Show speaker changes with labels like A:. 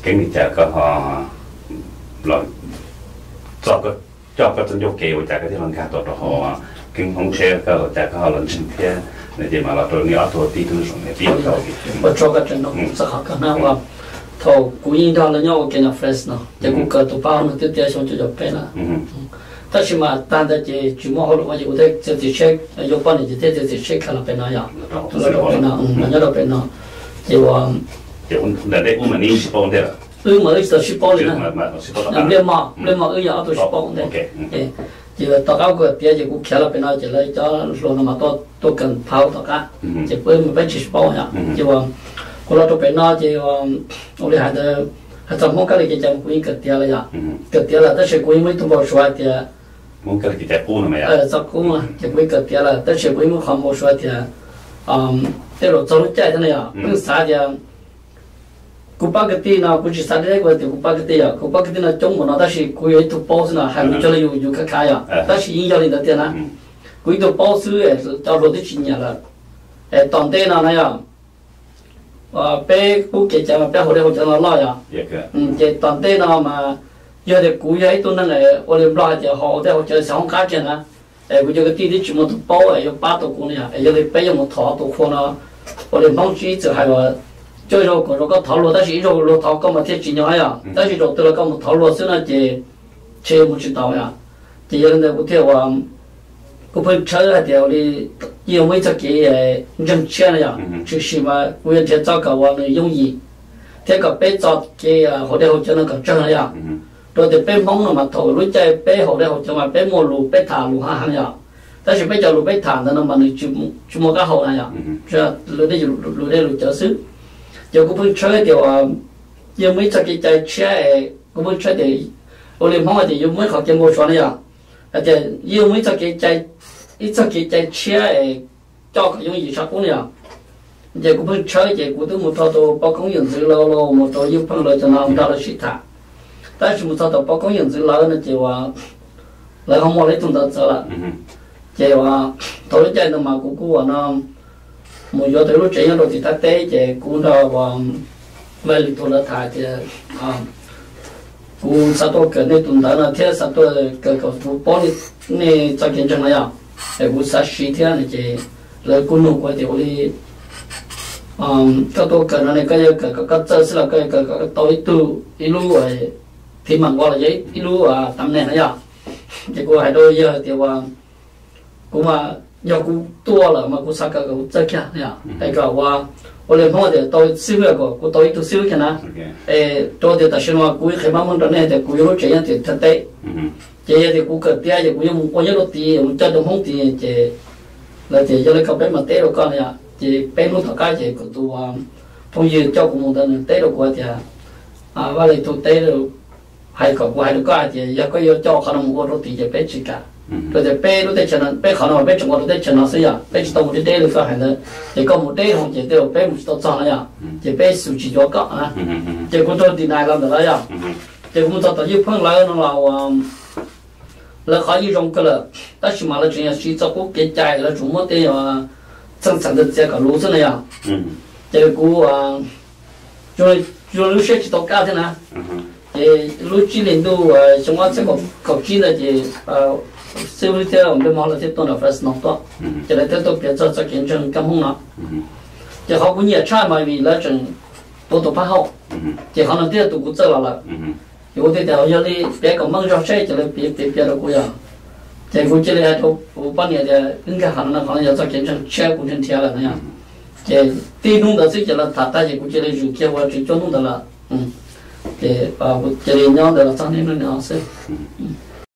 A: cái người cha có họ là cho cái chân vô kêu cha cáiที่ lần khácตัวhọ kinh không chơi cái cha có họ lần sinh thế này thì mà là tôi nghĩ ở thôi tí thứ xong này tí thôi
B: và cho cái chân nó sẽ học cái nào mà thầu cú yên đó là nhau cái nào fresh nó chỉ cú cái tụ bao nó tiếp theo xong cho bên là但是嘛，但在这주말后的话，有的这check，有帮你这check看了边那样，那到边那，那到边那，就话，
A: 就那得我们你是帮的了，
B: 我们是包的呢，那连嘛要都是包的，就大家个别就看了边那就来叫说那么多跟跑大家，就不没去包呀，就话，过了到边那就话，我哋还得。还在蒙卡里给讲故意割掉了呀，割掉了，但是故意没多少说的。
A: 蒙卡里给在补了没呀？
B: 早补嘛，就故意割掉了，但是故意没看没说的，对了，走路chạy thế này à, cứ xa thì, cụ ba cái tiền nào cụ chỉ xa đấy cái cụ ba cái tiền à, cụ ba cái tiền là trong một nó, ta chỉ cụ ấy tụ bao nhiêu là hai mươi cho làอยู่cái khai à, ta chỉ in cho lên đó tiền à, cụ ấy tụ bao nhiêu ấy, cho rồi thì chỉ nhận là, toàn tiền nào này à. Bé cú kể cho bé hồi đây nó lo à, cái toàn tên nào mà giờ thì cú ấy tôi năng này, hồi đây lo thì họ đây họ chơi sống cá chân á, bây giờ cái tiền thì chỉ một bao ấy, ba tổ cú này à, giờ thì bây giờ một thọ tổ kho nó, hồi đây mong chỉ chỉ hay là chơi rồi có thọ luôn,但是rồi thọ có mà thiết chỉ nhau à,但是rồi từ là có một thọ luôn, xưa là chỉ chơi một chút tàu à, thì giờ này cũng theo cô phải chơi là điều đi nhiều mấy cái人钱呀，就是嘛，为了找个我们容易，这个被找个后来好像那个挣了呀，到底被蒙了嘛，头路在被后来好像嘛被摸路被塔路哈呀，但是被叫路被塔的那么你就么个好了呀，是啊，路的路就是就cô phải chơi điều nhiều mấy cái cái chơi cô phải chơi để我哋碰下哋要每學嘅冇錯啦呀，就要每cái ít cái chia cho cái những gì sao cũng vậy, giờ cũng phải chơi giờ cũng tôi một thao bao công nhận dữ lâu một thao yêu phong lợi cho nó không ra là sĩ thà,但是một thao bao công nhận dữ lâu nó chỉ là lại không mua lấy tung đất rồi, chỉ là tôi chơi nó mà cũng nó một giờ tới lúc chơi nó thì ta té chỉ cũng đó về lịch tôi là thà chỉ cũng sao tôi cái này tung đất nó thế sao tôi cái bao này cho kiến chân này à. Cũng sát sĩ thế này chứ, rồi cũng nộp qua thì oli, các tôi cần này cái chơi là cái tối tu ilu thì mang qua là giấy ilu tầm này nữa, chứ cô hai đôi giờ thì cũng mà giờ cũng tua là mà cũng sát cái chơi kia này, cái oli hôm nay tôi siêu cái cô tôi tu siêu cái nào, tôi thì ta xin mà cũng khi mà muốn đó này thì cũng yêu chơi thì thật đấy. Chị thì cũng cần tiền, chị cũng dùng bao nhiêu tiền, cho đồng không tiền chị là chị cho lấy cặp bé mà té đâu con này à, chị bé lúc thằng cái chị cũng tu phong dư cho cũng một lần té đâu qua chị và lại tu té đâu hai cặp hai đứa con chị giờ có yêu cho khả năng một đôi chị bé chỉ cả, rồi chị bé lúc đấy cho nó bé khả năng bé trong một đôi cho nó xí à, bé chỉ tao một té được phải hay là chị có một té không chị té bé một tao cho nó à, chị bé sưu chỉ cho cọ à, chị cũng cho tiền này làm được đấy à, chị cũng cho tao giúp phong lại nó là khó như trong cái là,但是嘛，那这样是照顾给家了，周末的正常的这个路子那样，这个就学习到家的呢，路几年都什么这个考级的这社会的我们马来西亚多了还是弄多，这来都别做见证干红了，这好过年差嘛，为了整多怕好，这可能这都不做了。有的条要你别个梦着谁就来别的姑娘，这估计嘞都5、8年的应该可能要做见证全过程贴了那样，这地弄的这些了，他大家估计嘞就给我这就弄的了，这我这里娘的了，长年的粮食，